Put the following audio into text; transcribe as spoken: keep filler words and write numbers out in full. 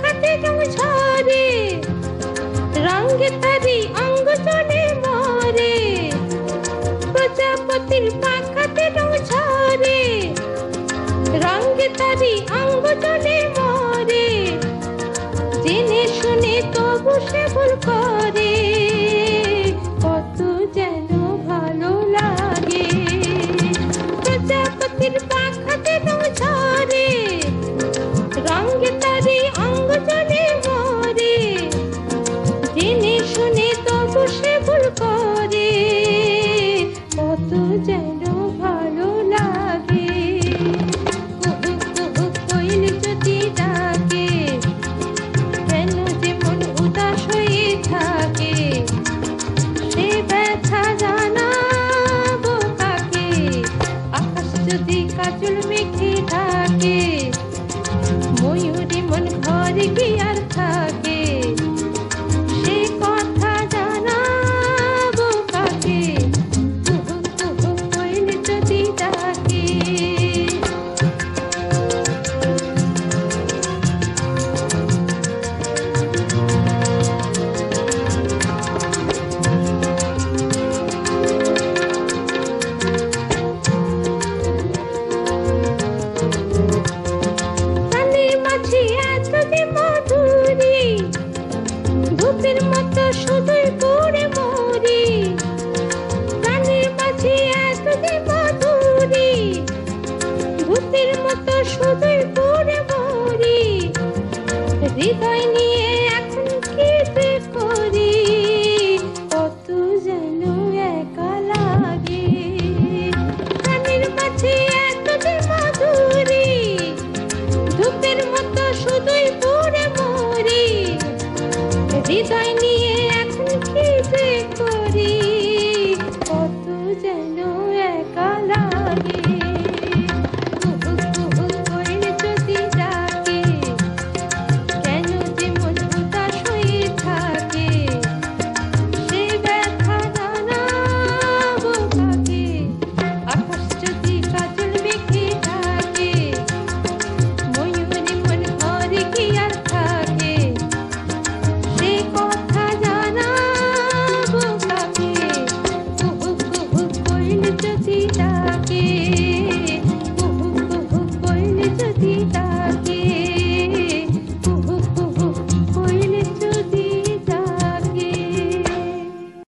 পাখাতে রং ঝরে, রঙে তারি অঙ্গ জলে মরে। প্রজাপতির পাখাতে রং ঝরে, রঙে তারি অঙ্গ জলে মরে। জেনে শুনে তবু সে ভুল করে, কত যেন ভালো লাগে। প্রজাপতির পাখাতে রং ঝরে, রঙে তারি অঙ্গ জলে মরে। জেনে শুনে তবু সে ভুল করে, কত যেন ভালো লাগে। কুহু কুহু কোয়েল যদি ডাকে, কেন যে মন উদাস হয়ে থাকে। সে ব্যথা জানাবো কাকে, আকাশ যদি কাজল মেঘে ঢাকে। ময়ূরী মন ঘরে কি আর থাকে, সে কথা জানাবো কাকে। কুহু কুহু কোয়েল যদি ডাকে। প্রাণের মাঝে এত যে মধুরী, ধূপের মতো শুধুই পুড়ে মরি। প্রাণের মাঝে এত যে মধুরী, ধূপের মতো শুধুই পুড়ে মরি। হৃদয় নিয়ে